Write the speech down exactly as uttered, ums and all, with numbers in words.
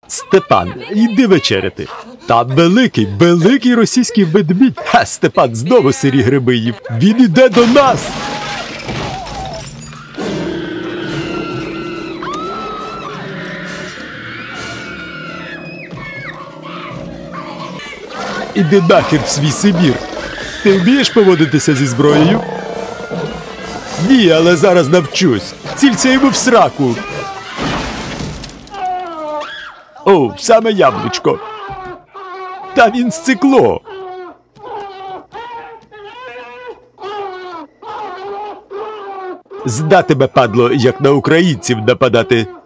Степан, іди вечеряти. Там великий, великий російський ведмідь. Ха, Степан знову сирі гриби їв. Він іде до нас. Іди нахер в свій Сибір. Ти вмієш поводитися зі зброєю? Ні, але зараз навчусь. Цілься йому в сраку. О, саме яблучко. Та він сцикло. Зда тебе, падло, як на українців нападати.